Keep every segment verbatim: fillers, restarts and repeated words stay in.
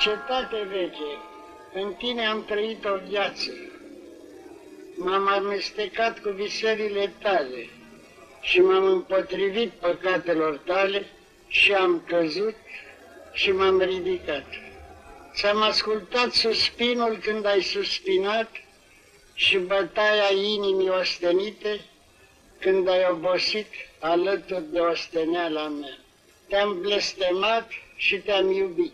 Cetate veche, în tine am trăit o viață. M-am amestecat cu visările tale și m-am împotrivit păcatelor tale și am căzut și m-am ridicat. Ți-am ascultat suspinul când ai suspinat și bătaia inimii ostenite când ai obosit alături de osteneala mea. Te-am blestemat și te-am iubit.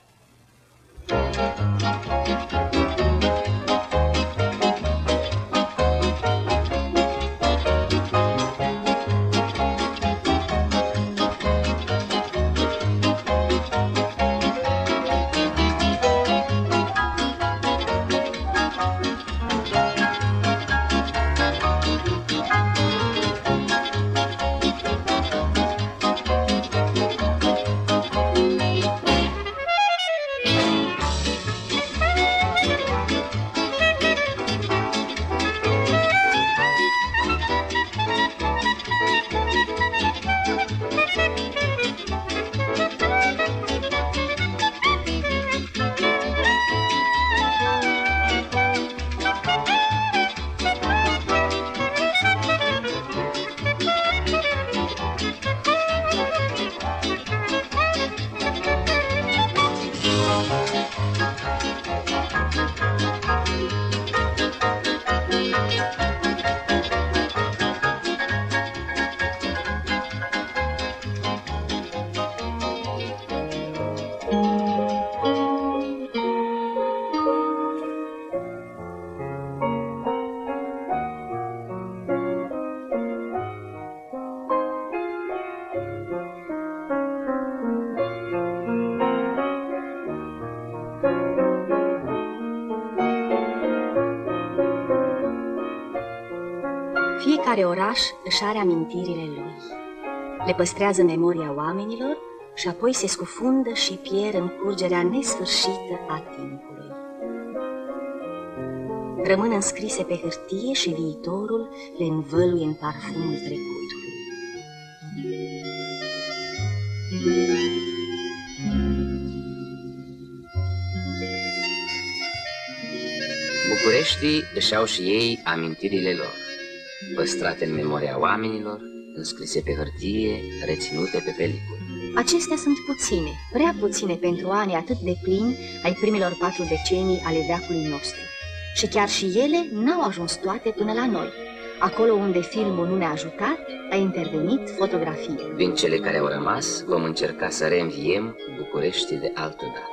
Fiecare oraș își are amintirile lui, le păstrează în memoria oamenilor și apoi se scufundă și pierd în curgerea nesfârșită a timpului. Rămân înscrise pe hârtie și viitorul le învăluie în parfumul trecutului. Bucureștii își au și ei amintirile lor, păstrate în memoria oamenilor, înscrise pe hârtie, reținute pe pelicule. Acestea sunt puține, prea puține pentru ani atât de plini ai primilor patru decenii ale veacului nostru. Și chiar și ele n-au ajuns toate până la noi. Acolo unde filmul nu ne-a ajutat, a intervenit fotografia. Din cele care au rămas, vom încerca să reînviem Bucureștii de altădată.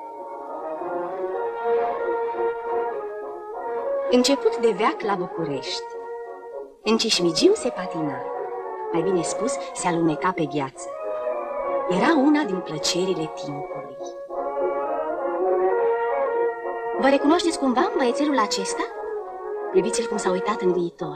Început de veac la București. În Cismigiu se patina, mai bine spus, se aluneca pe gheață. Era una din plăcerile timpului. Vă recunoașteți cumva în băiețelul acesta? Priviți-l cum s-a uitat în viitor.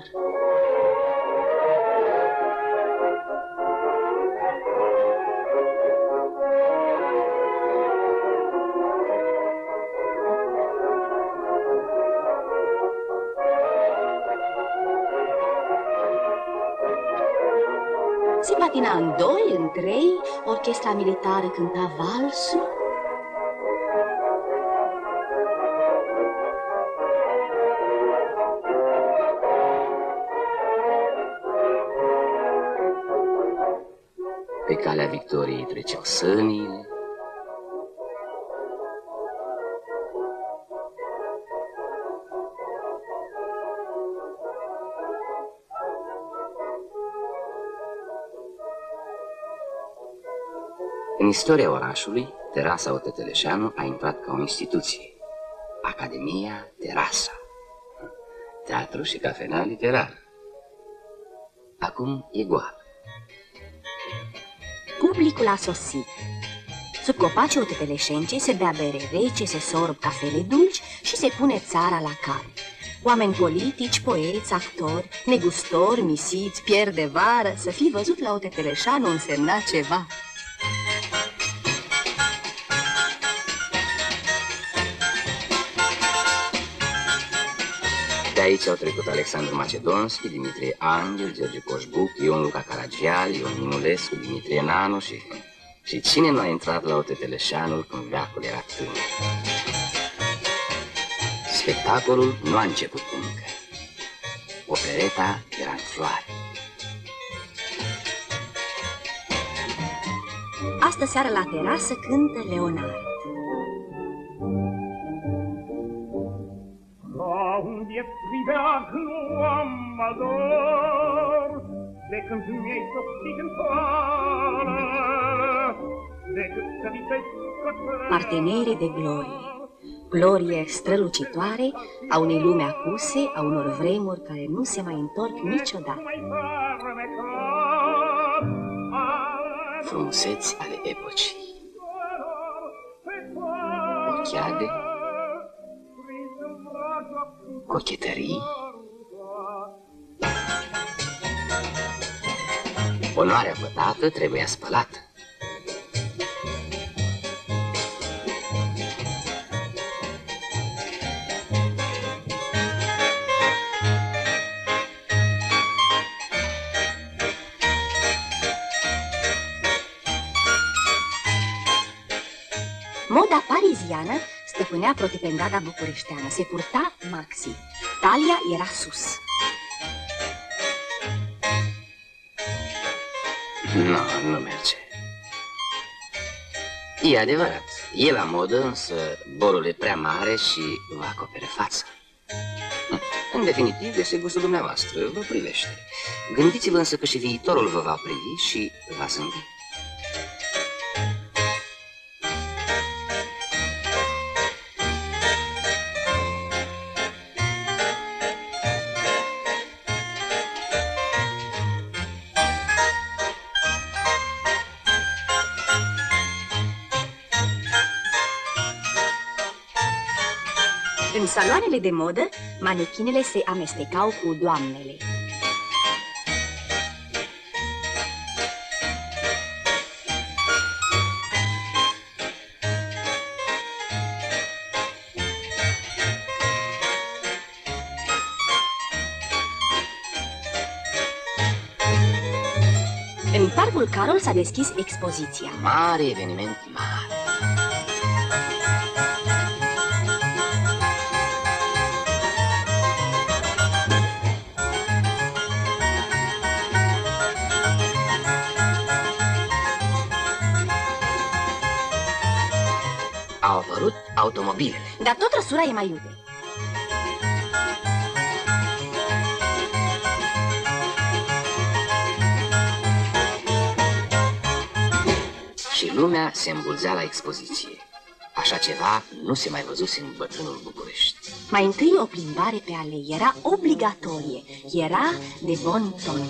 Se patina în doi, în trei, orchestra militară cânta valsul. Pe calea victoriei treceau sănile. În istoria orașului, Terasa Oteteleșanu a intrat ca o instituție. Academia Terasa. Teatru și cafenea literar. Acum e goală. Publicul a sosit. Sub copacii oteteleșencei se bea bere rece, se sorb cafele dulci și se pune țara la cale. Oameni politici, poeți, actori, negustori, misiți, pierd de vară, să fi văzut la Oteteleșanu însemna ceva. De aici au trecut Alexandru Macedonski, Dimitrie Angel, George Coșbuc, Ion Luca Caragial, Ion Minulescu, Dimitrie Nanu și Și cine nu a intrat la Oteteleșeanul când veacul era tânăr? Spectacolul nu a început încă. Opereta era în floare. Astă seară la terasă cântă Leonard. La un biet pribeac nu am ador, de când mi-ai sostit în toară, decât să vitezi către... Parteneri de glorie, glorie strălucitoare a unei lume acuse, a unor vremuri care nu se mai întorc niciodată. Frumuseți ale epocii, ochiade, cochetării, onoarea pătată trebuia spălată. Moda pariziană stăpânea protependada bucureșteană. Se purta maxi. Talia era sus. Nu, nu merge. E adevărat, e la modă, însă borul e prea mare și vă acopere fața. În definitiv, este gustul dumneavoastră, vă privește. Gândiți-vă însă că și viitorul vă va privi și va zâmbi. În saloanele de modă, manechinele se amestecau cu doamnele. În Parcul Carol s-a deschis expoziția. Mare eveniment, mare. Au apărut automobilele. Dar tot răsura e mai iute. Și lumea se îmbulzea la expoziție. Așa ceva nu se mai văzuse în bătrânul București. Mai întâi o plimbare pe alei era obligatorie. Era de bon ton.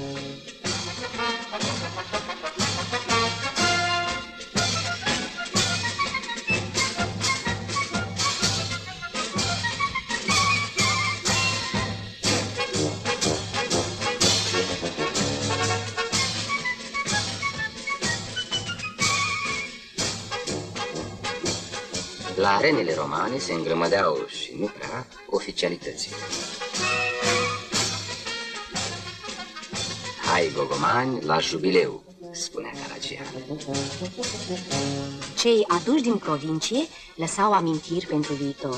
La arenele romane se îngrămădeau și nu prea oficialitățile. Hai, gogomani, la jubileu, spunea Caragian. Cei aduși din provincie lăsau amintiri pentru viitor.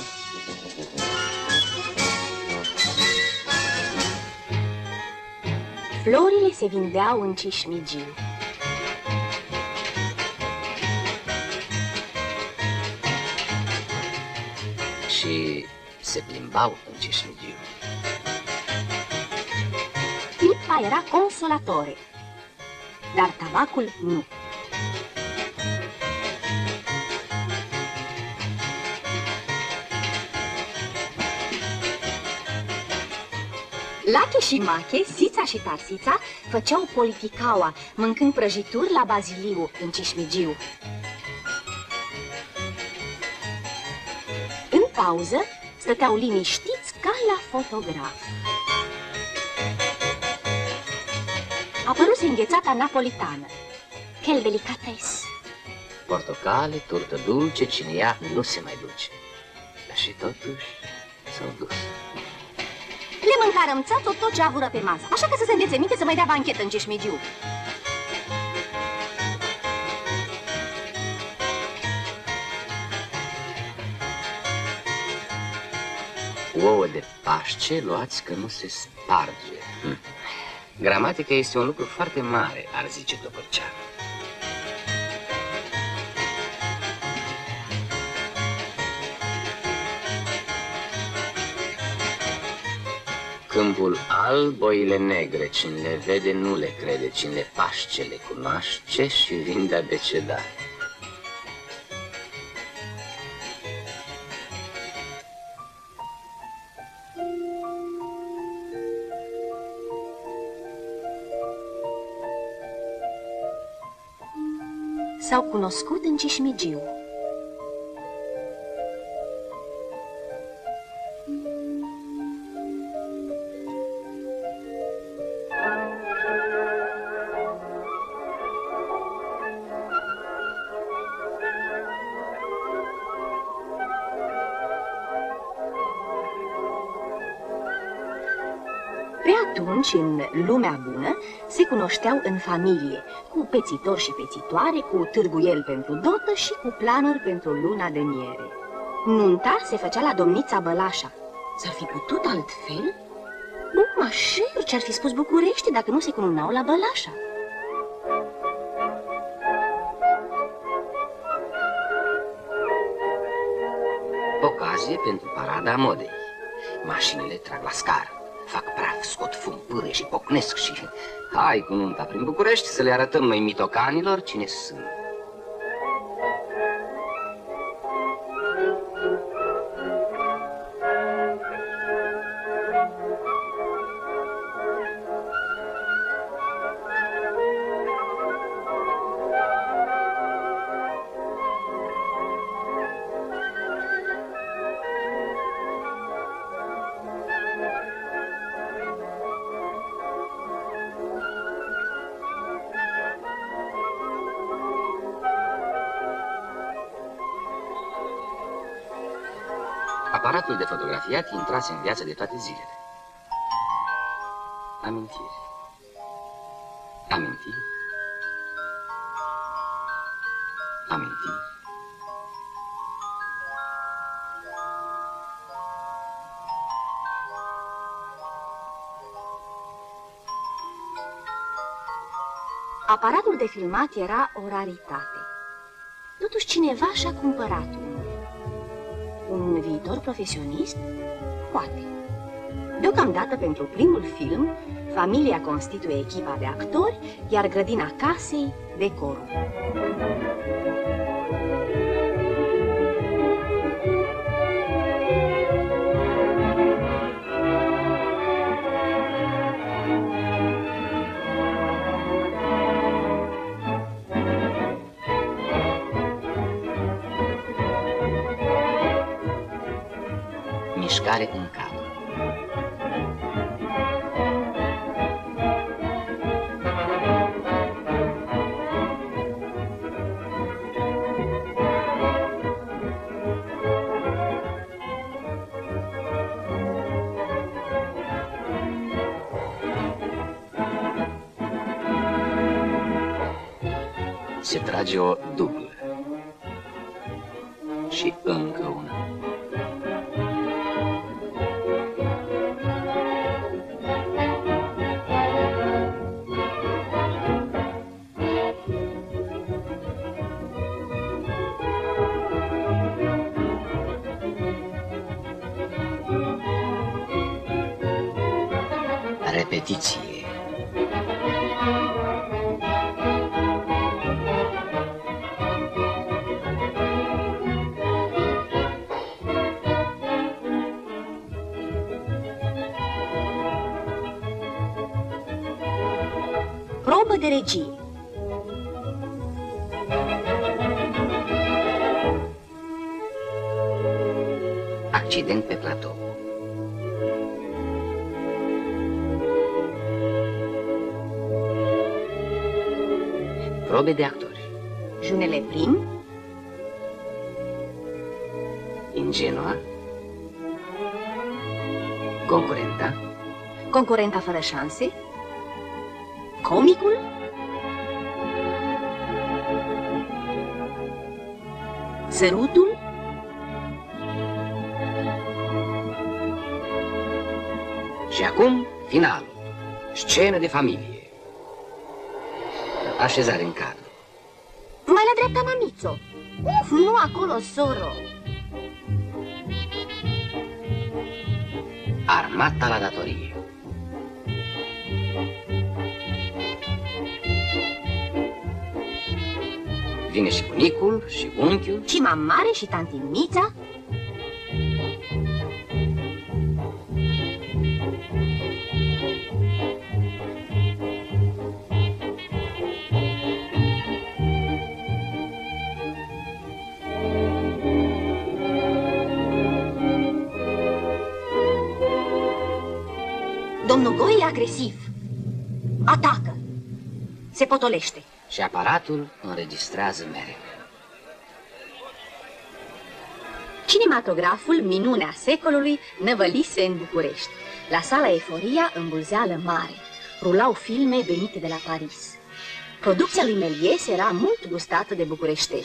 Florile se vindeau în Cismigiu. Și se plimbau în Cismigiu. Pipa era consolatore, dar tabacul nu. Lache și Mache, Sița și Tarsița făceau politicaua, mâncând prăjituri la Baziliu, în Cismigiu. În pauză, stăteau liniștiți ca la fotograf. Apăruse înghețata napolitană. Quel delicatesse! Portocale, turtă dulce, cine ia nu se mai duce. Dar și totuși s-au dus. Le mâncarăm țațul tot ce avură pe masă, așa că să se înghețe minte să mai dea banchetă în Cismigiu. Ouă de Paște luați că nu se sparge. Hm. Gramatica este un lucru foarte mare, ar zice Topărceanu. Câmpul alb, oile negre, cine le vede nu le crede, cine le paște le cunoaște și vin de-a deceda. S-au cunoscut în Cismigiu. Pe atunci, în lumea bună, se cunoșteau în familie, cu pețitori și pețitoare, cu târguiel pentru dotă și cu planuri pentru luna de miere. Nunta se făcea la domnița Bălașa. S-ar fi putut altfel? Nu, mașer, ce-ar fi spus București dacă nu se cununau la Bălașa? Ocazie pentru parada modei. Mașinile trag la scară, fac praf, scot fum, pârâie și pocnesc și... Hai cu nunta prin București să le arătăm noi mitocanilor cine sunt. Aparatul de fotografiat intrase în viața de toate zilele. Amintiri. Amintiri. Amintiri. Aparatul de filmat era o raritate. Totuși cineva și-a cumpărat unul. Un viitor profesionist? Poate. Deocamdată, pentru primul film, familia constituie echipa de actori, iar grădina casei, decorul. Mișcare în cap. Se trage o dublă. Și încă una. Repetiție. Probă de regie. Accident pe platou. Probe de actori. Junele prim. Ingenua. Concurenta. Concurenta fără șanse. Comicul. Sărutul. Și acum, finalul. Scenă de familie. Așezare în cadru. Mai la dreapta, mamițo. Uf, nu acolo, soro. Armata la datorie. Vine și bunicul, și unchiul. Și mamare și tanti Mița. Domnul Goi e agresiv. Atacă. Se potolește. Și aparatul înregistrează mereu. Cinematograful, minunea secolului, năvălise în București. La sala Eforia, în Bulzeală mare, rulau filme venite de la Paris. Producția lui Méliès era mult gustată de bucureșteni.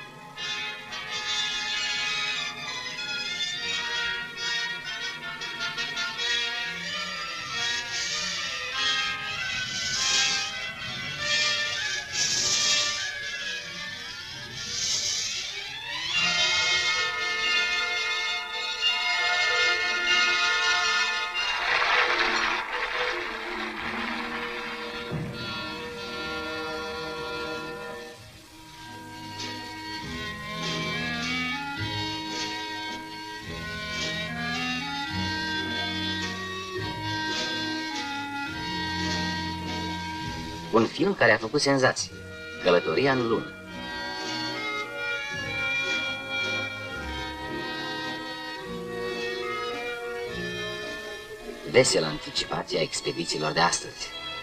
Un film care a făcut senzație. Călătoria în lună. Veselă anticipație a expedițiilor de astăzi.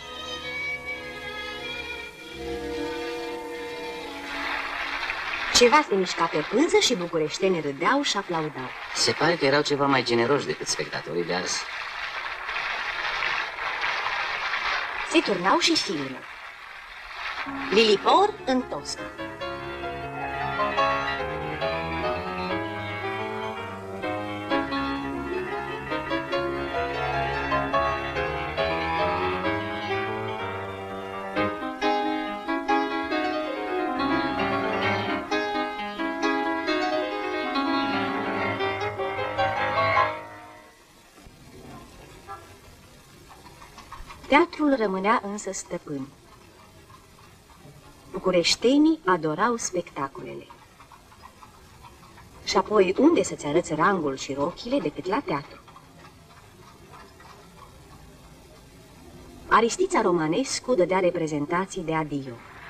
Ceva se mișca pe pânză și bucureștenii râdeau și aplaudau. Se pare că erau ceva mai generoși decât spectatorii de azi. Se turnau și filme. Lilipor în Tosca. Teatrul rămânea însă stăpân. Bucureștenii adorau spectacolele. Și apoi, unde să-ți arăți rangul și rochile decât la teatru? Aristița Romanescu dădea reprezentații de adio.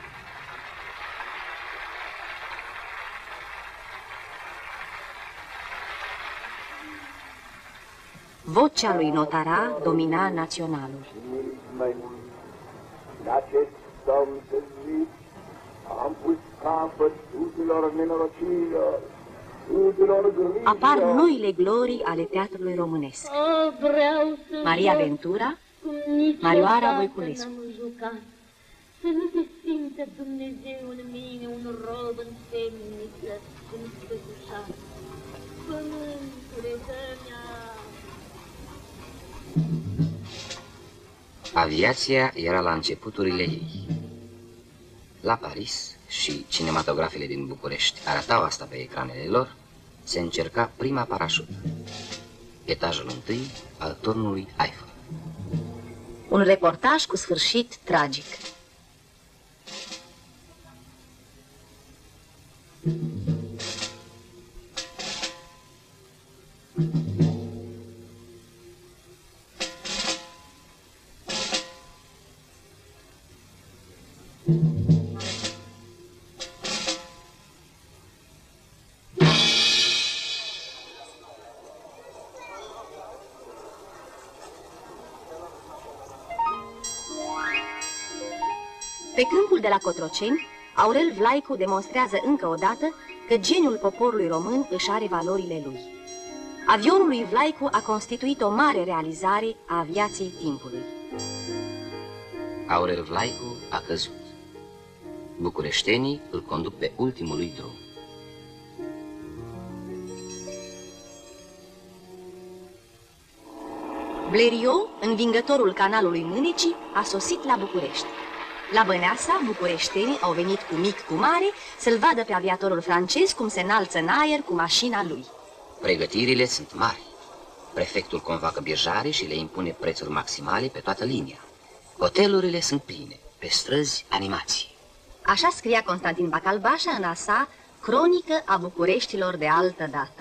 Vocea lui Notara domina naționalul. În acest somn târziu am pus capăt tuturor nenorocirilor, tuturor grijilor. Apar noile glorii ale teatrului românesc. Maria Ventura, Marioara Voiculescu. Să nu se simtă Dumnezeu în mine un rob în temniță, cum stătușat. Pământule, dă-mi-a... Aviația era la începuturile ei. La Paris, și cinematografele din București arătau asta pe ecranele lor, se încerca prima parașută. Etajul întâi al turnului Eiffel. Un reportaj cu sfârșit tragic. Pe câmpul de la Cotroceni, Aurel Vlaicu demonstrează încă o dată că geniul poporului român își are valorile lui. Avionul lui Vlaicu a constituit o mare realizare a aviației timpului. Aurel Vlaicu a căzut. Bucureștenii îl conduc pe ultimul lui drum. Bleriot, învingătorul canalului Mânecii, a sosit la București. La Băneasa, bucureștenii au venit cu mic cu mare să-l vadă pe aviatorul francez cum se înalță în aer cu mașina lui. Pregătirile sunt mari. Prefectul convoacă birjare și le impune prețuri maximale pe toată linia. Hotelurile sunt pline, pe străzi animații. Așa scria Constantin Bacalbașa în a sa Cronică a Bucureștilor de altă dată.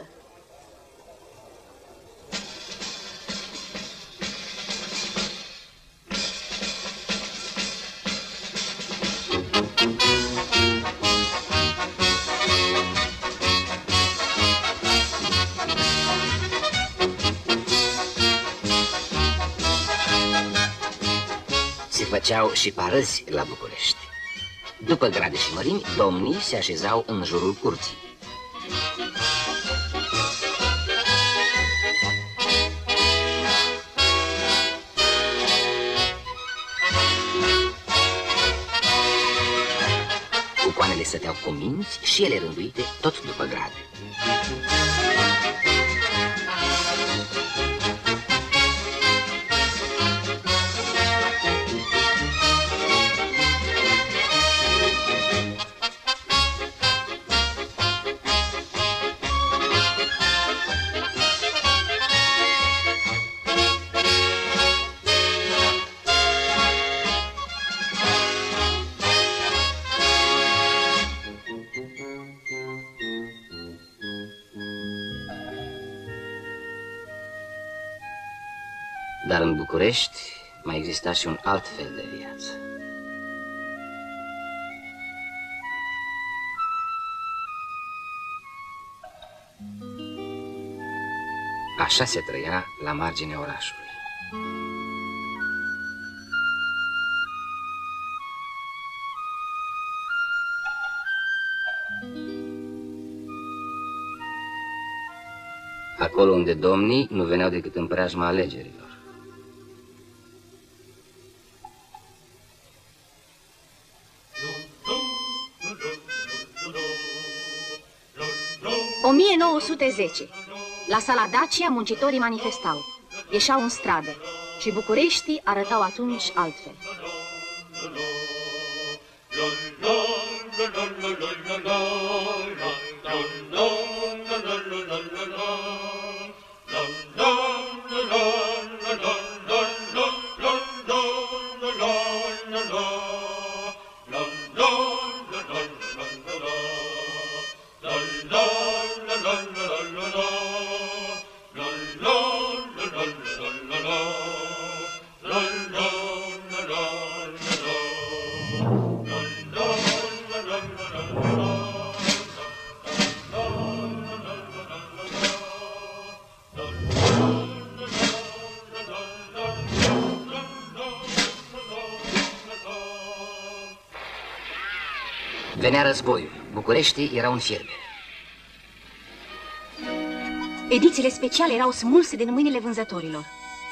Se făceau și parăzi la București. După grade și mărimi, domnii se așezau în jurul curții. Cucoanele stăteau cu minți și ele rânduite tot după grade. Dar în București mai exista și un alt fel de viață. Așa se trăia la marginea orașului. Acolo unde domnii nu veneau decât în preajma alegerilor. o mie nouă sute zece. La sala Dacia muncitorii manifestau, ieșeau în stradă și bucureștii arătau atunci altfel. Venea războiul. Bucureștii erau în fierbere. Edițiile speciale erau smulse din mâinile vânzătorilor.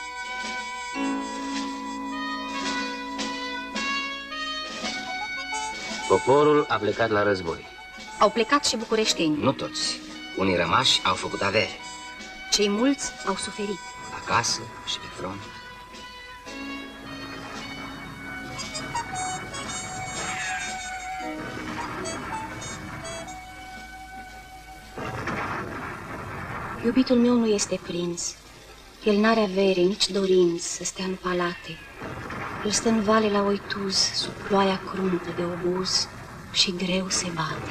Poporul a plecat la război. Au plecat și bucureștenii. Nu toți. Unii rămași au făcut avere. Cei mulți au suferit. Acasă și pe front. Iubitul meu nu este prins. El n-are avere, nici dorinți să stea în palate. El stă în vale la Oituz, sub ploaia cruntă de obuz și greu se bate.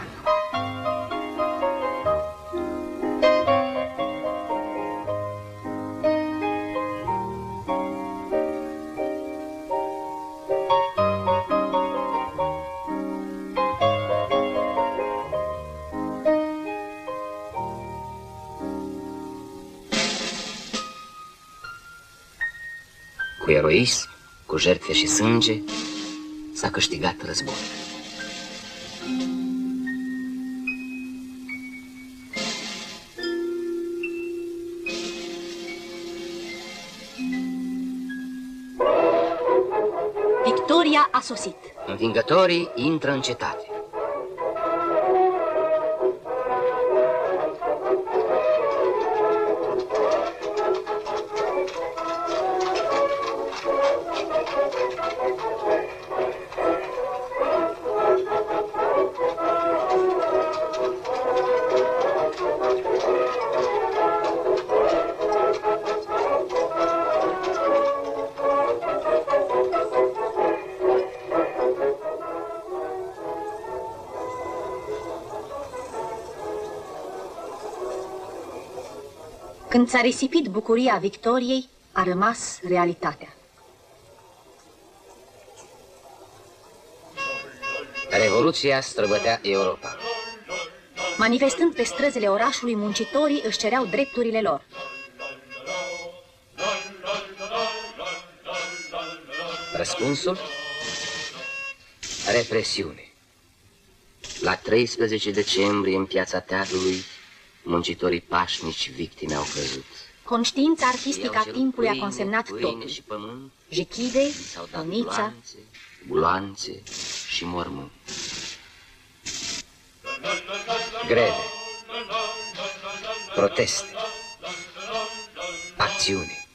Cu eroism, cu jertfe și sânge, s-a câștigat războiul. Victoria a sosit. Învingătorii intră în cetate. Când s-a risipit bucuria victoriei, a rămas realitatea. Revoluția străbătea Europa. Manifestând pe străzile orașului, muncitorii își cereau drepturile lor. Răspunsul? Represiune. La treisprezece decembrie, în Piața Teatrului, muncitorii pașnici victime au căzut. Conștiința artistică a timpului a consemnat pâine totul. și pământ, Jechide, s-au dat Onița, gloanțe, buloanțe și mormânt. Greve, proteste, acțiune.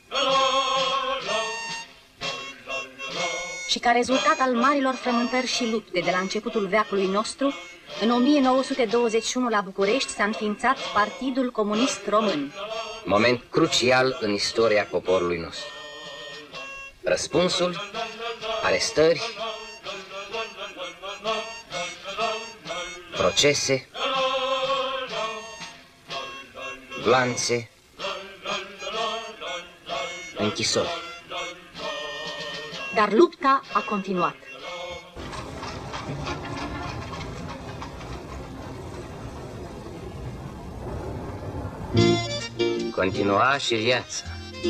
și ca rezultat al marilor frământări și lupte de la începutul veacului nostru, în o mie nouă sute douăzeci și unu la București s-a înființat Partidul Comunist Român. Moment crucial în istoria poporului nostru. Răspunsul, arestări, procese, glanțe, închisori. Dar lupta a continuat. Continua și viața.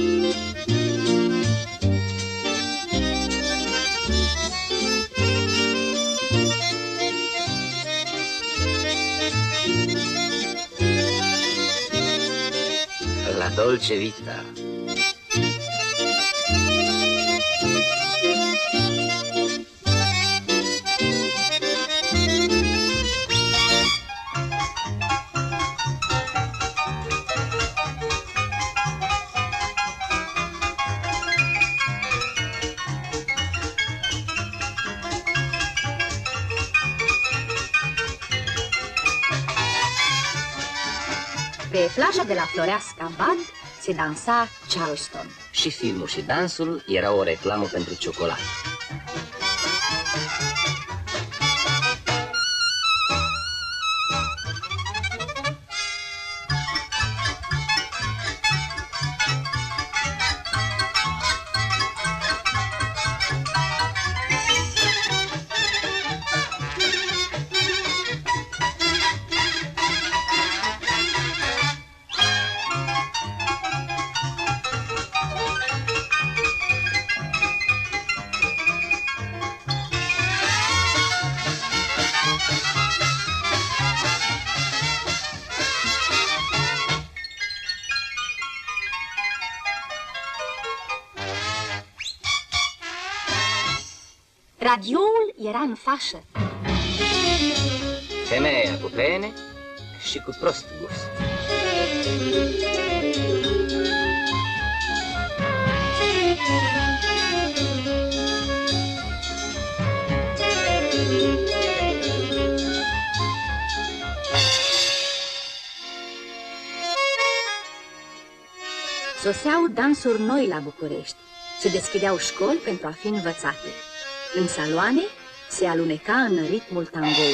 La dolce vita. Pe plaja de la Floreasca Bad se dansa Charleston. Și filmul și dansul era o reclamă pentru ciocolată. Radioul era în fașă. Femeia cu pene și cu prost gust. Soseau dansuri noi la București. Se deschideau școli pentru a fi învățate. În saloane se aluneca în ritmul tangoului.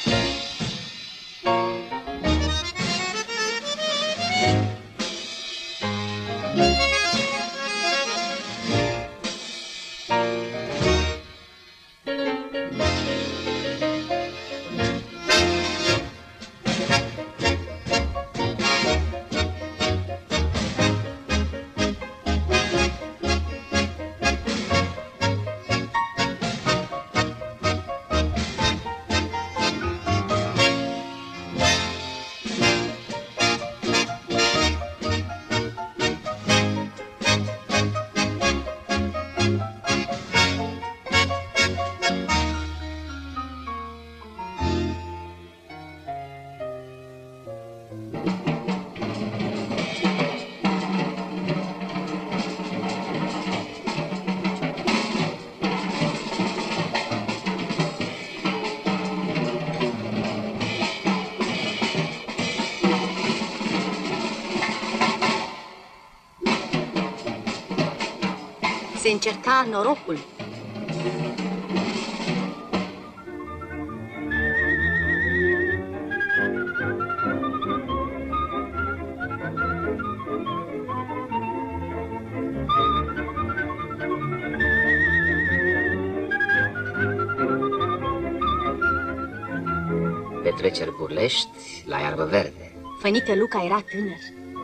Se încerca norocul. Petreceri burlești la iarbă verde. Fănică Luca era tânăr.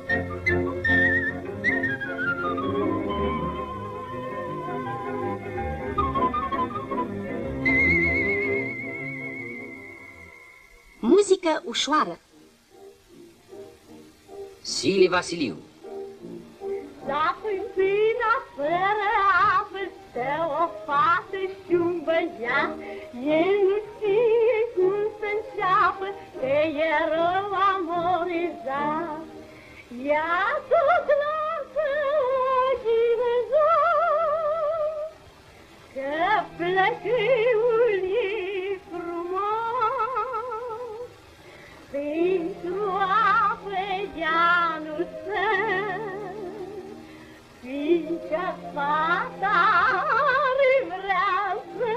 Muzică ușoară. Sili Vasiliu. Dacă pina fără apă stă o fată și un băiat, el nu știe cum să înceapă, că e rău amorizat. Ea tot lasă ochii văzut, că plăcâiul e frumos. Pentru apă ea nu stă, fiindcă fata are vrea să.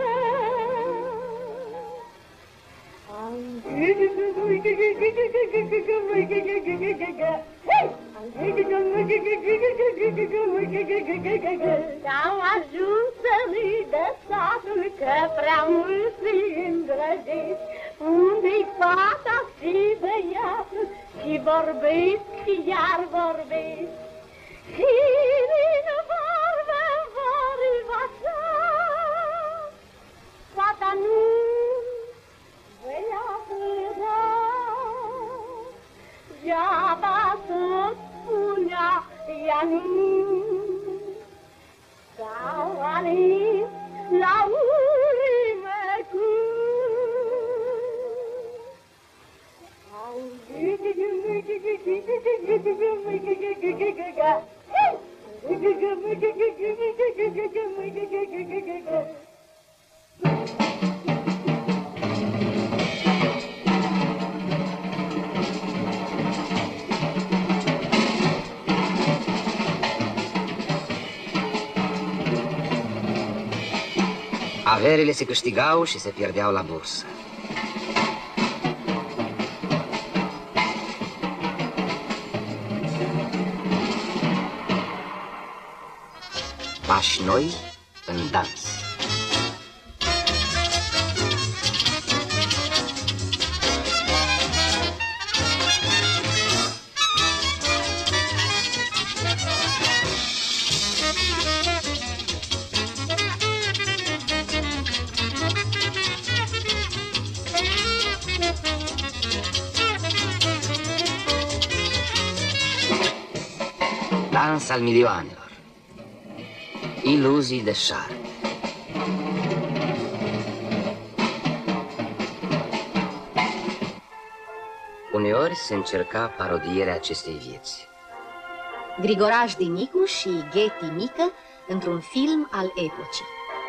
Am ajuns să-mi dă satul, că prea mult îi îndrăgesc. Unde-i fata și băiatul, și vorbesc și iar vorbesc. Și din vorbă vorba fata nu, băiatul da. Deaba tot spunea ea nu, s-au ales la urmă cu. Averile se câștigau și se pierdeau la bursă. Pași noi în dans. Dans al milioanelor. Iluzii de șarme. Uneori se încerca parodierea acestei vieți. Grigoraș Dinicu și Gheti Mică într-un film al epocii.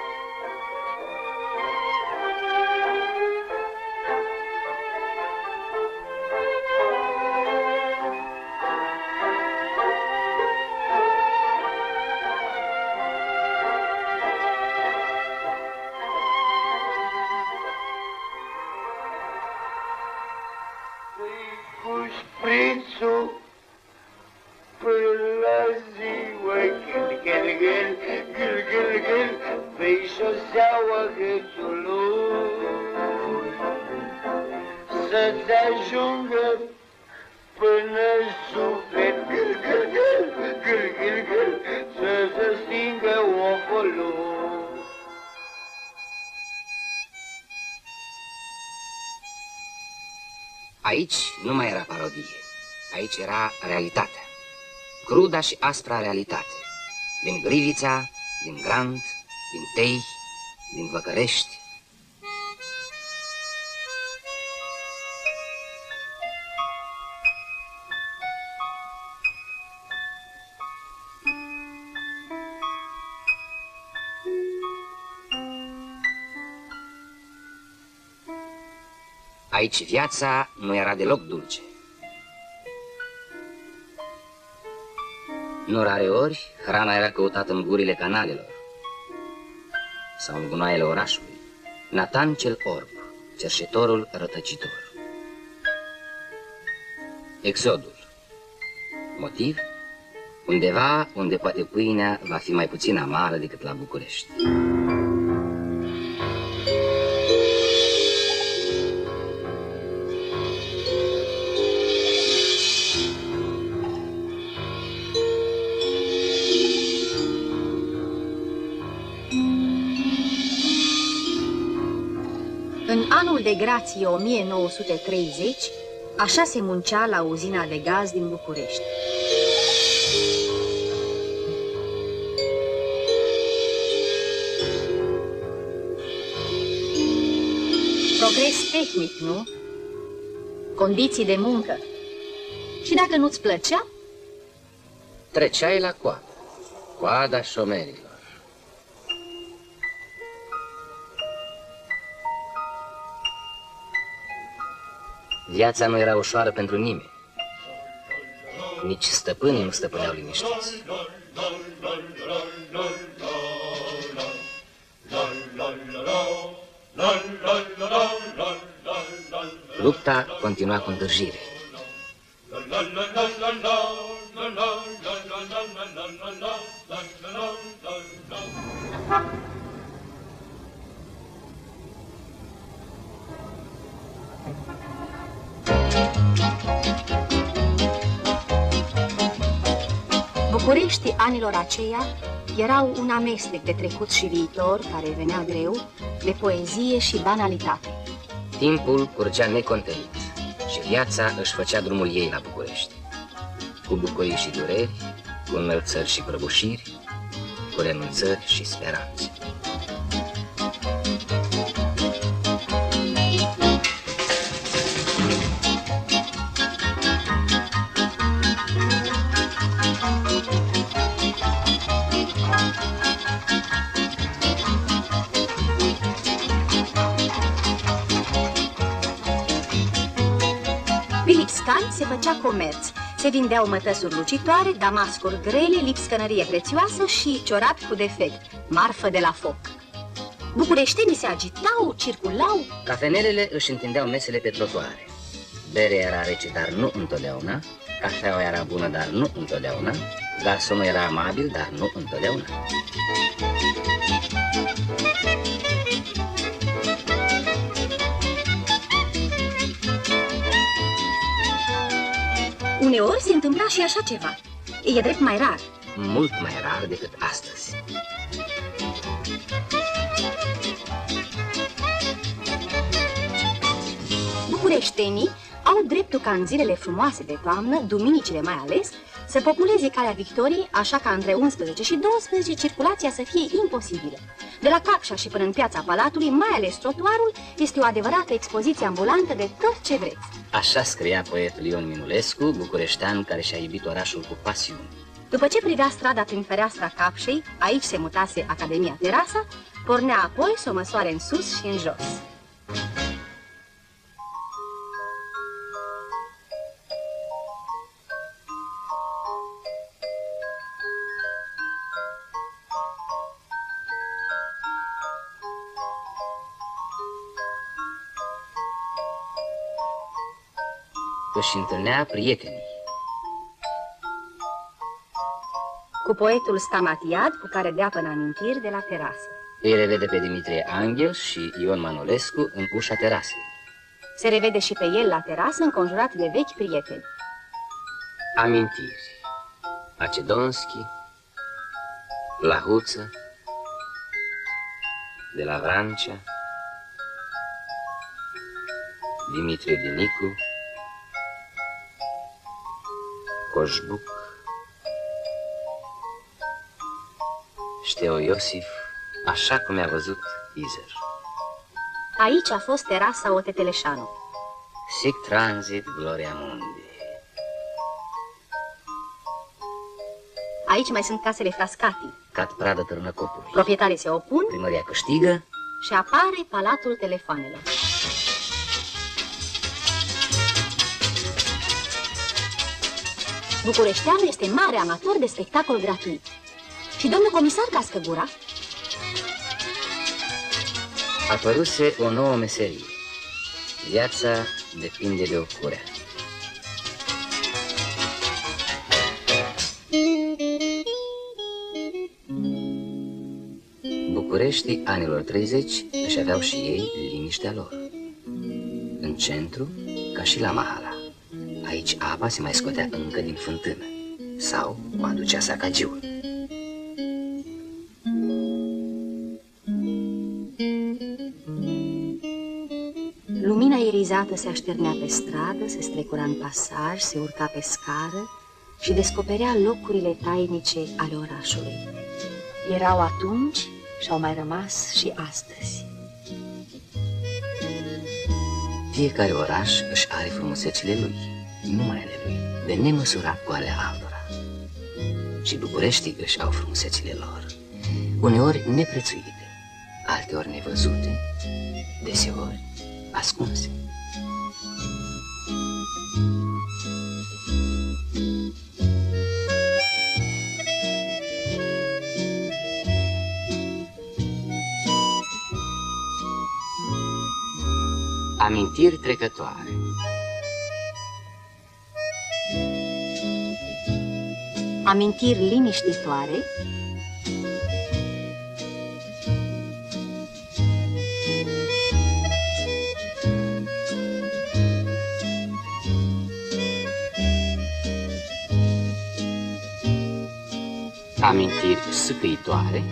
Să-ți ajungă până suflet, gâl, gâl, gâl, gâl, gâl, gâl, să se stingă ocolul. Aici nu mai era parodie, aici era realitatea, cruda și aspra realitate, din Grivița, din Grant, din Tei, din Văcărești. Aici viața nu era deloc dulce. Nu rare ori, hrana era căutată în gurile canalelor sau în gunoaiele orașului. Natan cel orb, cerșetorul rătăcitor. Exodul. Motiv? Undeva unde poate pâinea va fi mai puțin amară decât la București. În anul de grație o mie nouă sute treizeci, așa se muncea la uzina de gaz din București. Progres tehnic, nu? Condiții de muncă. Și dacă nu-ți plăcea? Treceai la coadă. Coada șomerilor. Viața nu era ușoară pentru nimeni. Nici stăpânii nu stăpâneau liniștiți. Lupta continua cu îndârjire. Bucureștii anilor aceia erau un amestec de trecut și viitor care venea greu, de poezie și banalitate. Timpul curgea necontenit și viața își făcea drumul ei la București. Cu bucurii și dureri, cu înălțări și prăbușiri, cu renunțări și speranțe. Se făcea comerț, se vindeau mătăsuri lucitoare, damascuri grele, lipscănărie prețioasă și ciorapi cu defect, marfă de la foc. Bucureștenii se agitau, circulau. Cafenelele își întindeau mesele pe trotuare. Berea era rece, dar nu întotdeauna. Cafeaua era bună, dar nu întotdeauna. Garsonul era amabil, dar nu întotdeauna. Uneori se întâmpla și așa ceva. E drept mai rar. Mult mai rar decât astăzi. Bucureștenii au dreptul ca în zilele frumoase de toamnă, duminicile mai ales, să populeze Calea Victoriei, așa ca între unsprezece și douăsprezece circulația să fie imposibilă. De la Capșa și până în Piața Palatului, mai ales trotuarul, este o adevărată expoziție ambulantă de tot ce vreți. Așa scria poetul Ion Minulescu, bucureștean care și-a iubit orașul cu pasiune. După ce privea strada prin fereastra Capșei, aici se mutase Academia Terasa, pornea apoi să o măsoare în sus și în jos. Își întâlnea prietenii. Cu poetul Stamatiad, cu care dea până amintiri de la terasă. Îi revede pe Dimitrie Anghel și Ion Manolescu în ușa terasei. Se revede și pe el la terasă, înconjurat de vechi prieteni. Amintiri. Macedonski, Lahuță, de la Vrancea, Dimitrie Dinicu, Coșbuc, Șteo Iosif, așa cum i-a văzut Izer. Aici a fost terasa Oteteleșanu. Sic transit gloria mundi. Aici mai sunt casele Frascati. Cat pradă târnă copuri. Proprietarii se opun. Primăria câștigă. Și apare Palatul Telefoanelor. Bucureșteanul este mare amator de spectacol gratuit. Și domnul comisar cască gura. Apăruse o nouă meserie. Viața depinde de o curea. Bucureștii anilor treizeci își aveau și ei liniștea lor. În centru, ca și la Mahala. Aici apa se mai scotea încă din fântână sau o aducea sacagiul. Lumina irizată se așternea pe stradă, se strecura în pasaj, se urca pe scară și descoperea locurile tainice ale orașului. Erau atunci și au mai rămas și astăzi. Fiecare oraș își are frumusețile lui, numai ale lui, de nemăsurat cu ale altora. Și Bucureștii își au frumusețile lor, uneori neprețuite, alteori nevăzute, deseori ascunse. Amintiri trecătoare. Amintiri liniștitoare. Amintiri sâcăitoare.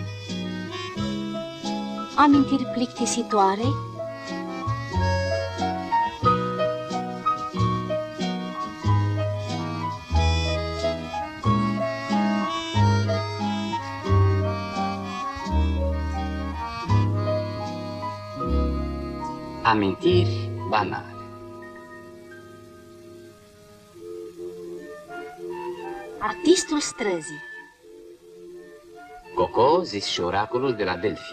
Amintiri plictisitoare. Amintiri banale. Artistul străzii. Coco, zis și oracolul de la Delphi.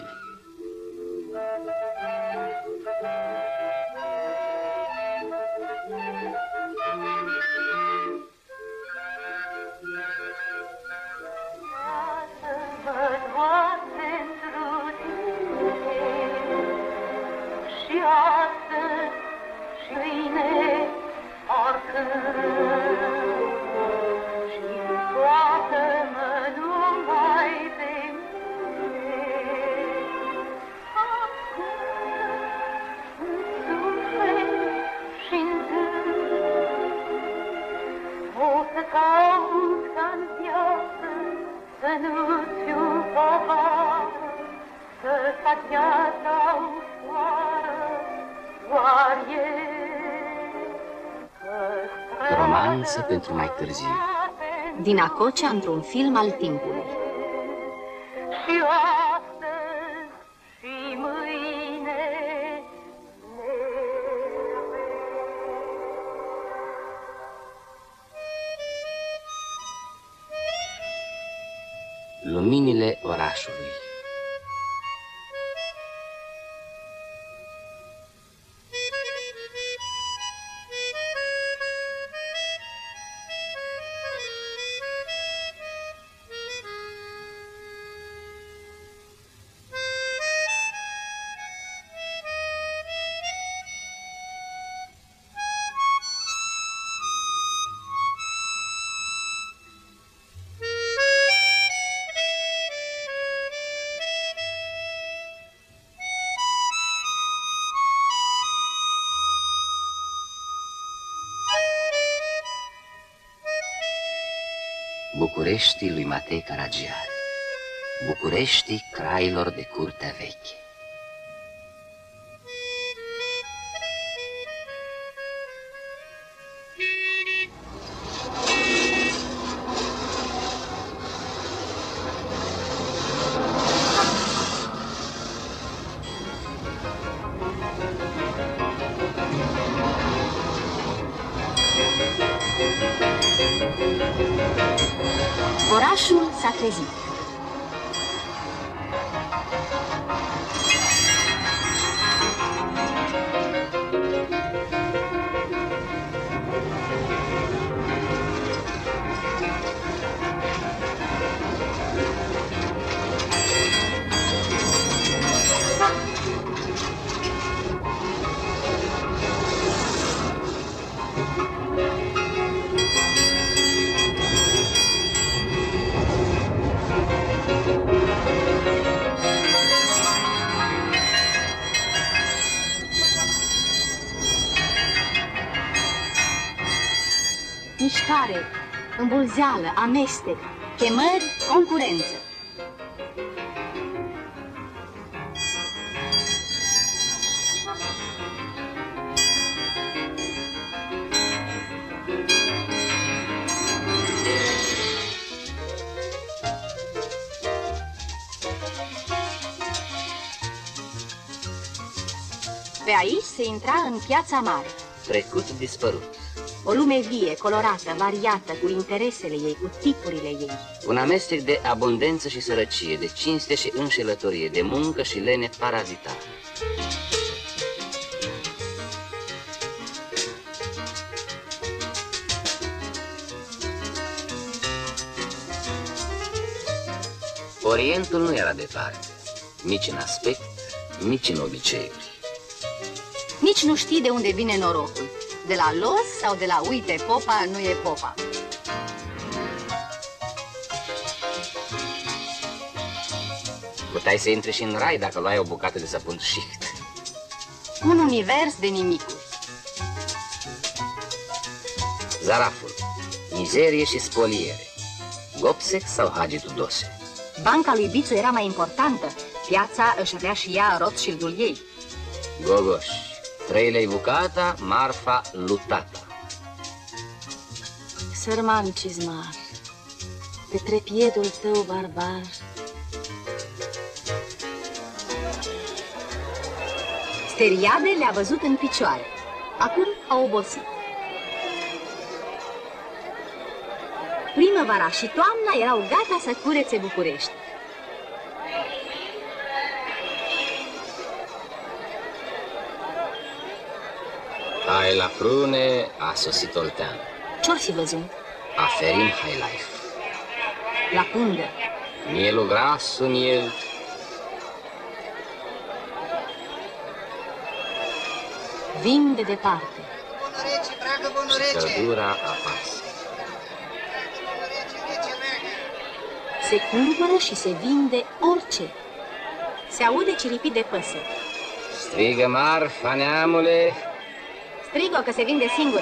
Romanță pentru mai târziu. Din Acocea într-un film al timpului. Și astăzi și mâine. Luminile orașului. Bucureștii lui Matei Caragiale, Bucureștii crailor de curtea veche. Orașul s-a trezit. Mișcare, îmbulzeală, amestec, chemări, concurență. Pe aici se intra în Piața Mare. Trecut dispărut. O lume vie, colorată, variată, cu interesele ei, cu tipurile ei. Un amestec de abundență și sărăcie, de cinste și înșelătorie, de muncă și lene parazitară. Orientul nu era departe, nici în aspect, nici în obiceiuri. Nici nu știi de unde vine norocul. De la los sau de la uite, popa nu e popa. Puteai să intri și în rai dacă luai o bucată de săpun șicht. Un univers de nimicuri. Zaraful, mizerie și spoliere, Gopsec sau Hagi Tudose. Banca lui Bițu era mai importantă. Piața își avea și ea Rothschildul ei. Gogoș, trei lei bucata, marfa lutata. Sărman cizmar, pe trepiedul tău barbar. Steriade le-a văzut în picioare. Acum a obosit. Primăvara și toamna erau gata să curețe București. Hai la frune, a sosit Oltean. Ce-or fi văzut? Aferim High Life. La pundă. Mielul gras, miel. Vin de departe. Și căldura apasă. Se cumpără și se vinde orice. Se aude ciripit de păsări. Strigă marfa, neamule. Strigă că se vinde singură.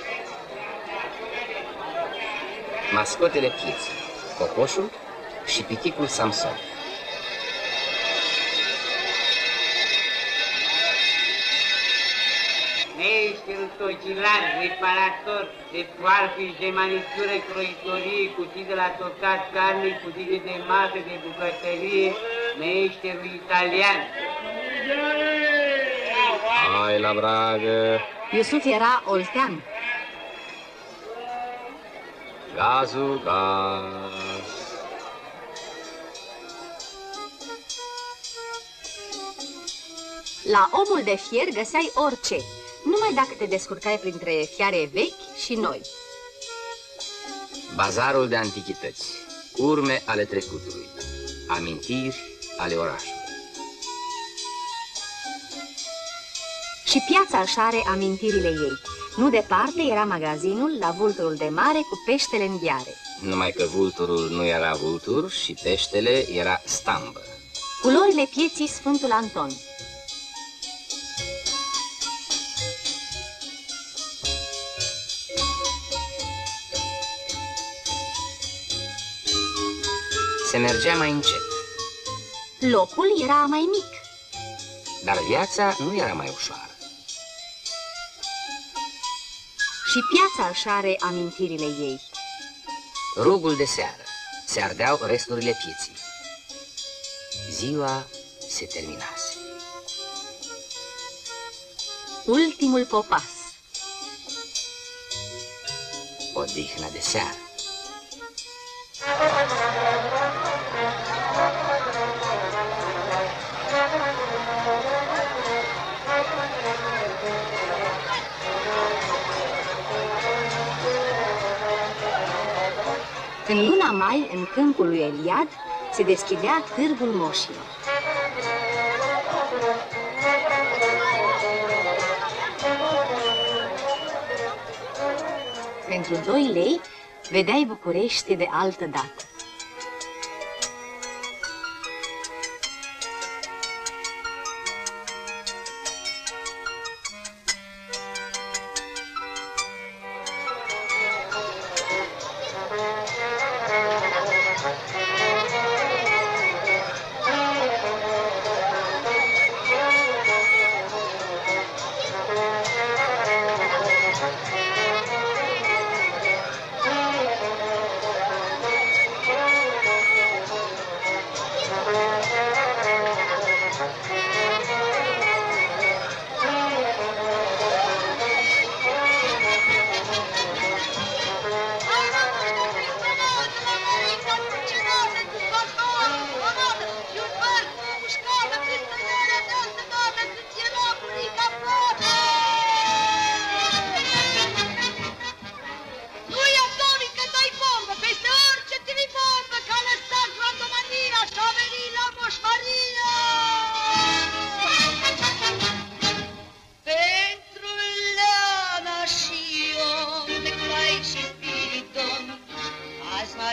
Mascotele pieței, cocoșul și piticul Samson. Meșterul tocilar, reparator de farfici, de manicură, croitorie, cutii de la tocat carne, cutii de masă, de bucătărie, meșterul italian. Hai la bragă. Iusuf era oltean. Gazul, gaz. La omul de fier găseai orice, numai dacă te descurcai printre fiare vechi și noi. Bazarul de antichități, urme ale trecutului, amintiri ale orașului. Și piața își are amintirile ei. Nu departe era magazinul la Vulturul de Mare cu peștele în gheare. Numai că vulturul nu era vultur și peștele era stambă. Culorile pieții Sfântul Anton. Se mergea mai încet. Locul era mai mic. Dar viața nu era mai ușoară. Și piața își are amintirile ei. Rugul de seară. Se ardeau resturile pieții. Ziua se terminase. Ultimul popas. Odihna de seară. În luna mai, în câmpul lui Eliad, se deschidea târgul moșilor. Pentru doi lei, vedeai București de altă dată.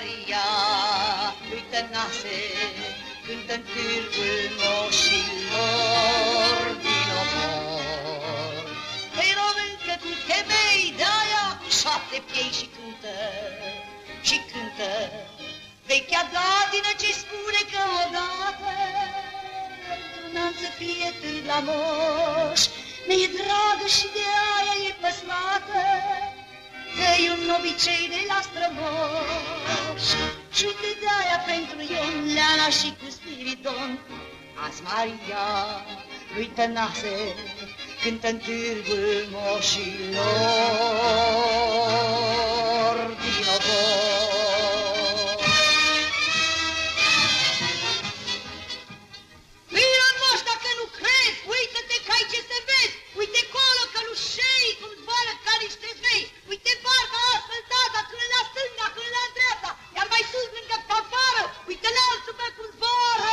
Maria, lui Tănase, cântă-n târgul moșilor din obor. Păi româncă cu temei de-aia cu șapte piei și cântă, și cântă vechea datină ce spune că odată într-un an să fie târg la moș, ne-e dragă și de aia e păslată, că-i un obicei de la strămoș. Și uite de-aia pentru Ion, Leana și cu Spiridon, azi Maria lui Tănase cântă-n târgul moșilor din obor. Vino moș dacă nu crezi, uită-te că ai ce să vezi, uite colo călușei cum zboară ca niște zvei, uite barca asfaltată, când la stânga, când la dreapta, iar mai sus lângă pavară, uite lanțul pe cum zboară.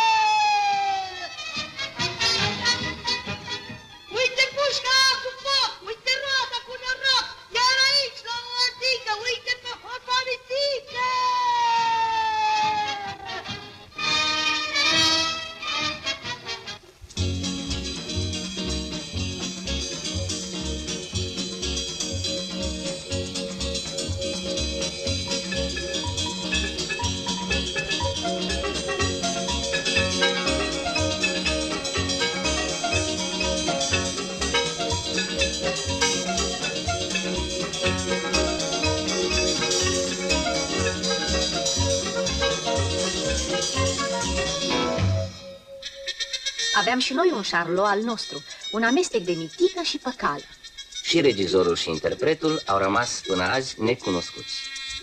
Uite pușca cu foc, uite roata cu noroc, iar aici la o adică, uite pe hoțavitică. Aveam și noi un șarlot al nostru, un amestec de mitică și păcală. Și regizorul și interpretul au rămas până azi necunoscuți.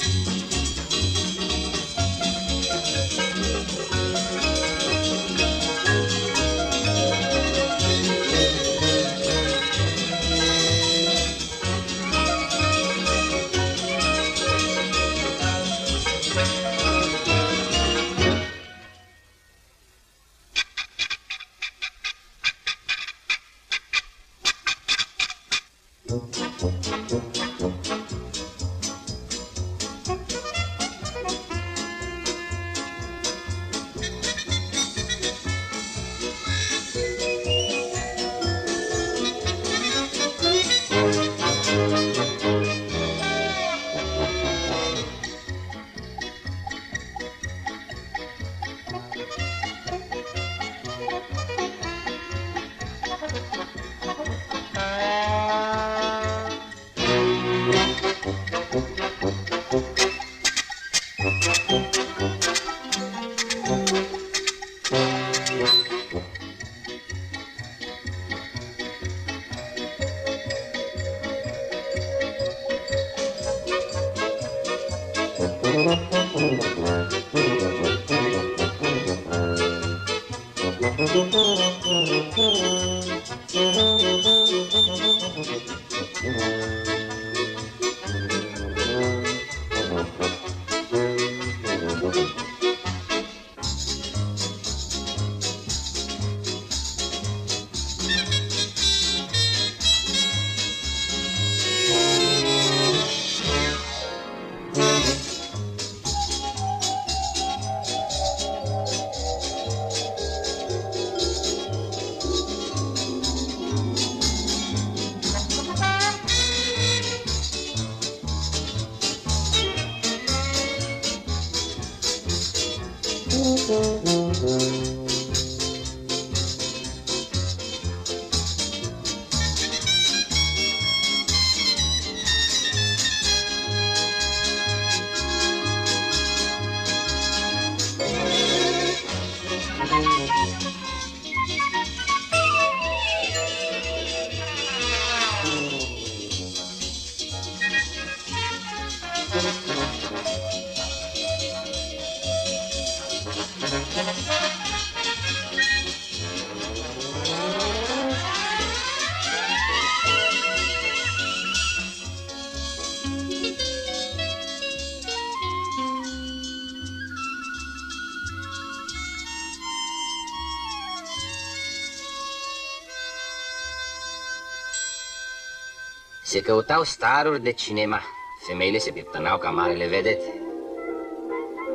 Se căutau staruri de cinema. Femeile se piptănau ca marele vedete.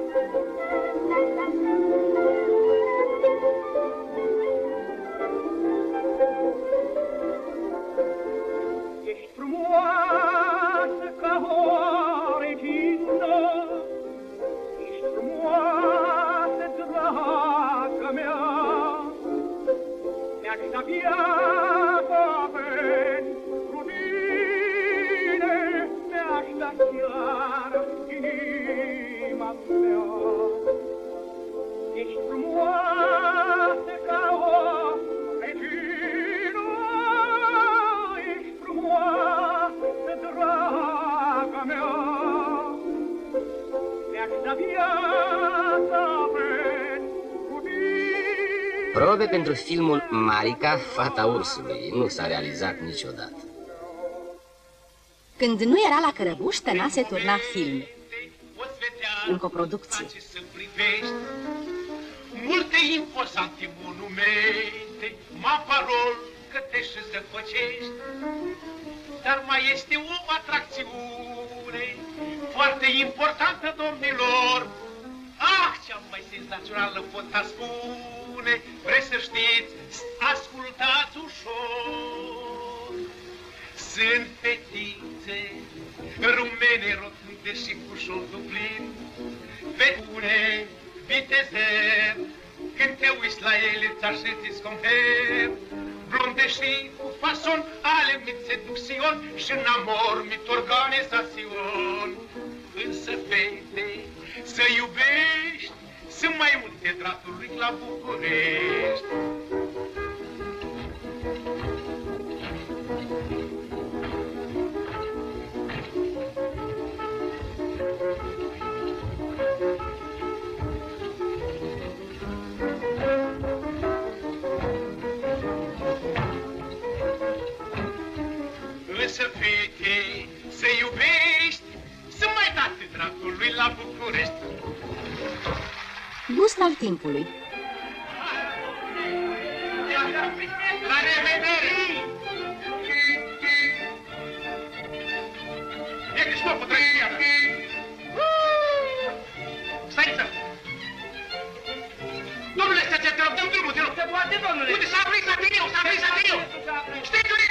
Probe pentru filmul Marica, fata ursului. Nu s-a realizat niciodată. Când nu era la Cărăbuș, Tănase turna filme în coproducție. Multe impozante monumente, maparol că te și zăpăcești. Dar mai este o atracțiune foarte importantă, domnilor. Ah, cea mai senzațională pot a spune. Vreți să știți? Ascultați ușor. Sunt fetițe rumene, rotunde și cu șoldul plin. Fetune, vitezer, când te uiți la ele, ți-ar știți comher. Blonde și cu fason, ale mit seducțion și în amor mit organizațion. Însă, fete, să iubești, sunt mai multe draturi la București. Însă, fete, să iubești, sunt mai date dracului la București. Gust al timpului. La revedere! E Cristoful, drăgia! Stai să! Domnule, să te rog, dăm drumul, te rog! Se poate, domnule! Uite, s-a aprins aveniu, s-a aprins aveniu! Stai că...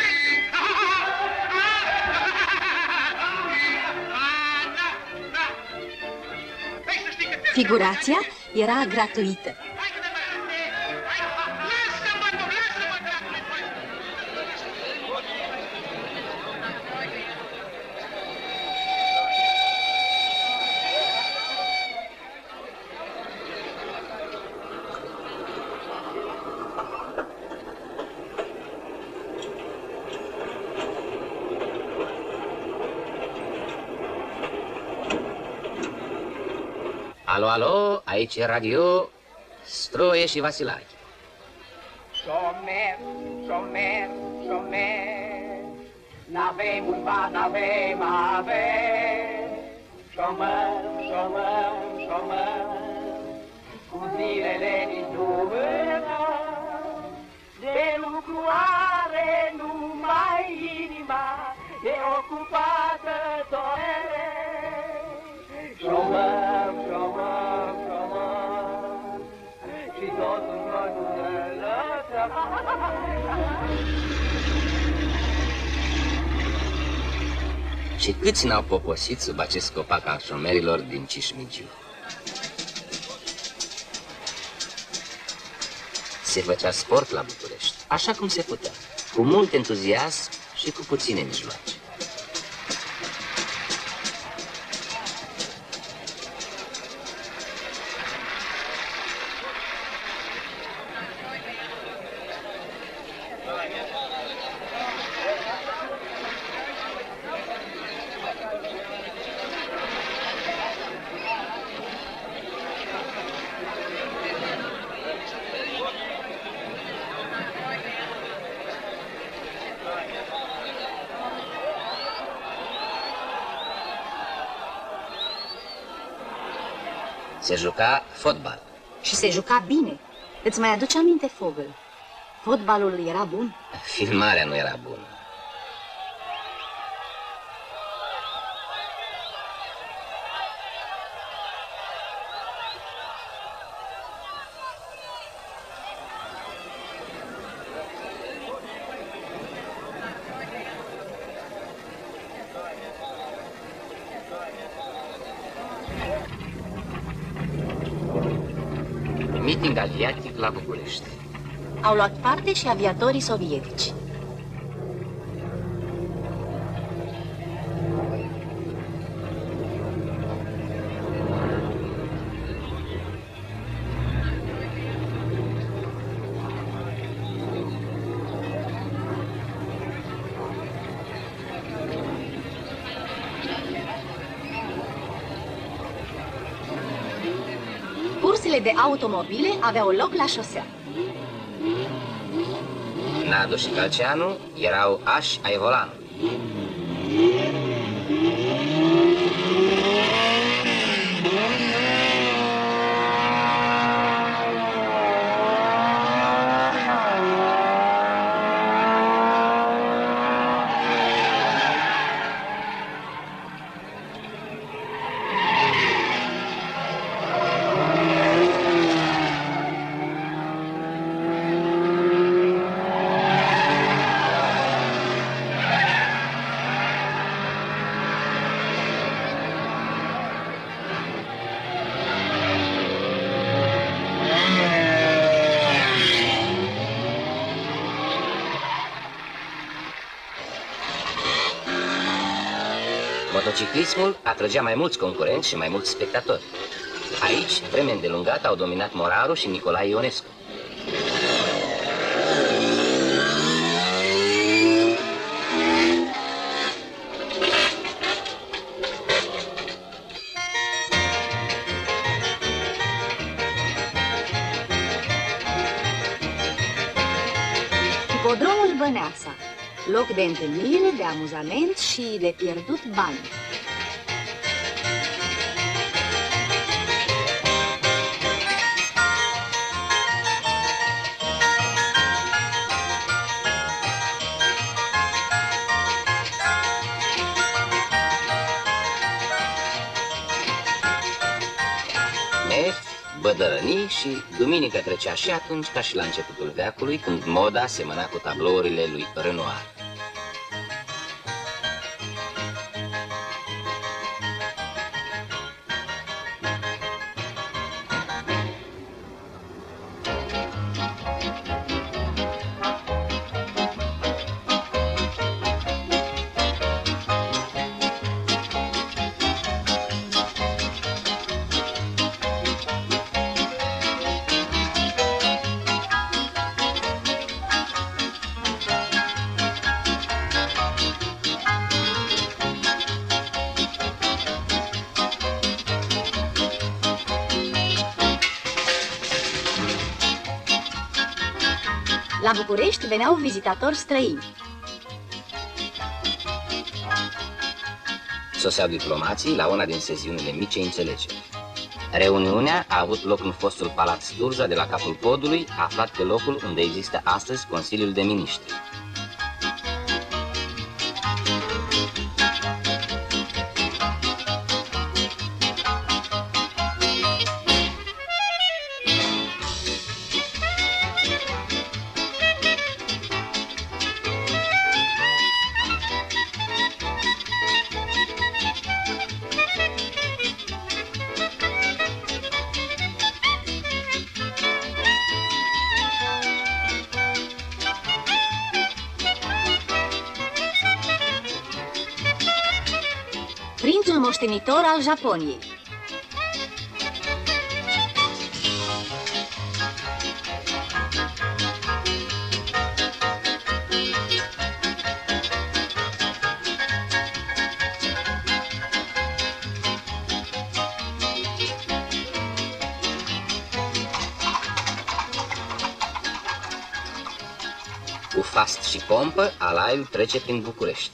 Figurația era gratuită. Alo, alo, aici e radio Stroie și Vasilache. Șomer, șomer, șomer, n-avem un ban, n-avem, avem. Șomer, șomer, șomer, cu zilele din dumână, de lucru are numai inima, e ocupată doare. Șomer, șomer, șomer, și totul nu ne lăsăm. Și câți n-au poposit sub acest copac al șomerilor din Cismigiu? Se făcea sport la București, așa cum se putea, cu mult entuziasm și cu puține mijloace. Se juca fotbal. Și se juca bine. Îți mai aduce aminte, Fogel? Fotbalul era bun. Filmarea nu era bună. Meeting aviatic la București. Au luat parte și aviatorii sovietici. cursele de automobile aveau loc la șosea. Nado și Calceanu erau ași ai volanului. Motociclismul atrăgea mai mulți concurenți și mai mulți spectatori. Aici, vreme îndelungată, au dominat Moraru și Nicolae Ionescu. Hipodromul Băneasa, loc de întâlnire, de amuzament și de pierdut bani. Mef, bădărănii și duminica trecea și atunci ca și la începutul veacului, când moda semăna cu tablourile lui Renoir. La București veneau vizitatori străini. Soseau diplomații la una din sesiunile Micei Înțelegeri. Reuniunea a avut loc în fostul Palat Sturza de la capul podului, aflat pe locul unde există astăzi Consiliul de Miniștri. Prințul moștenitor al Japoniei. Cu fast și pompă, alaiul trece prin București.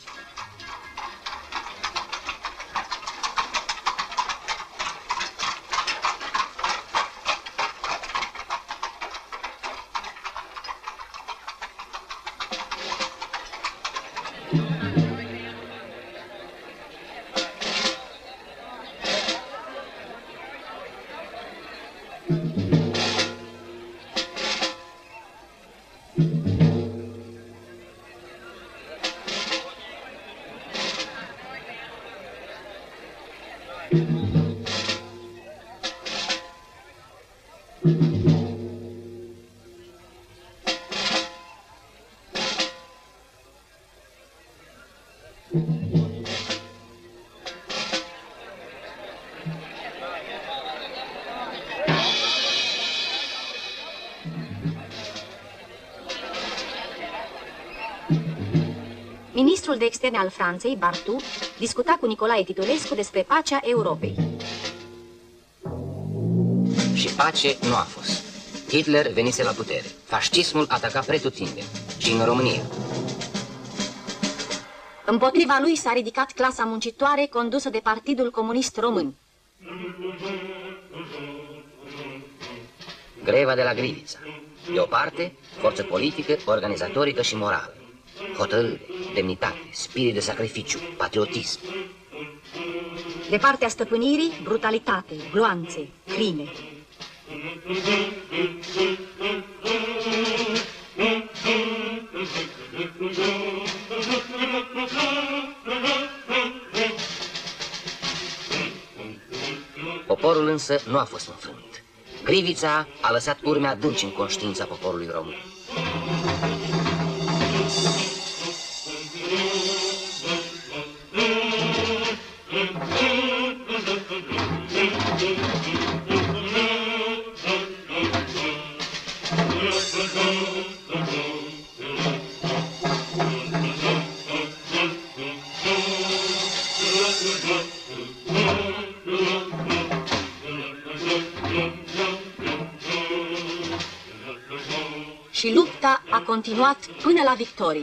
Ministrul de externe al Franței, Bartu, discuta cu Nicolae Titulescu despre pacea Europei. Și Pace nu a fost. Hitler venise la putere. Fascismul ataca pretutindeni. Și în România. Împotriva lui s-a ridicat clasa muncitoare condusă de Partidul Comunist Român. Greva de la Grivița. De o parte, forță politică, organizatorică și morală. Hotărâre, demnitate, spirit de sacrificiu, patriotism. De partea stăpânirii, brutalitate, gloanțe, crime. Poporul însă nu a fost înfrânt. Grivița a lăsat urme adânci în conștiința poporului român. Și lupta a continuat până la victorie.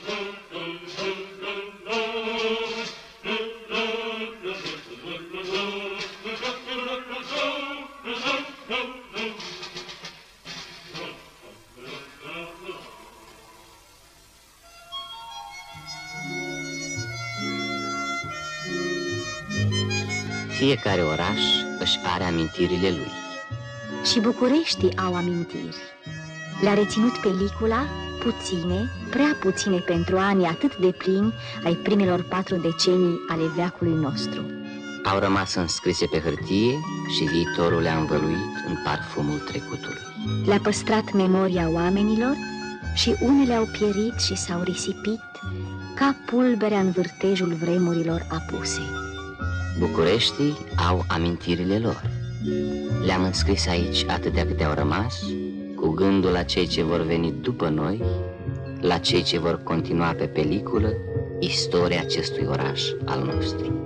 Fiecare oraș își are amintirile lui. Și Bucureștii au amintiri. Le-a reținut pelicula, puține, prea puține pentru anii atât de plini ai primelor patru decenii ale veacului nostru. Au rămas înscrise pe hârtie și viitorul le-a învăluit în parfumul trecutului. Le-a păstrat memoria oamenilor și unele au pierit și s-au risipit ca pulberea în vârtejul vremurilor apuse. Bucureștii au amintirile lor. Le-am înscris aici atâtea câte au rămas, cu gândul la cei ce vor veni după noi, la cei ce vor continua pe peliculă istoria acestui oraș al nostru.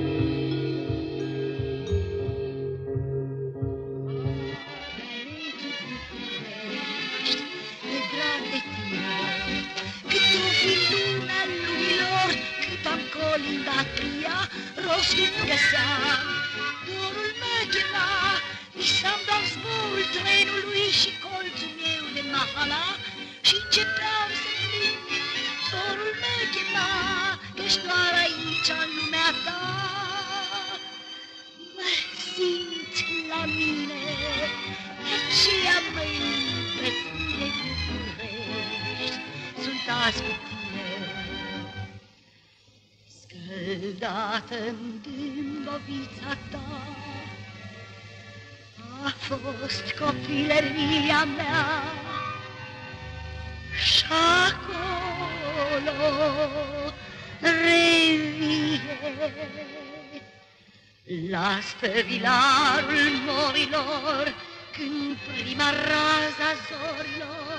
Rostul găseam, dorul mă chema, visam doar zborul trenului și colțul meu de mahala și începeam să plin. Dorul mă chema, că-și doar aici în lumea ta mă simt la mine, aceea măi prețuie București, sunt azi cu tine. Scăldată-n dâmbovița ta a fost copilăria mea și acolo revie la spăvilarul morilor când prima raza zorilor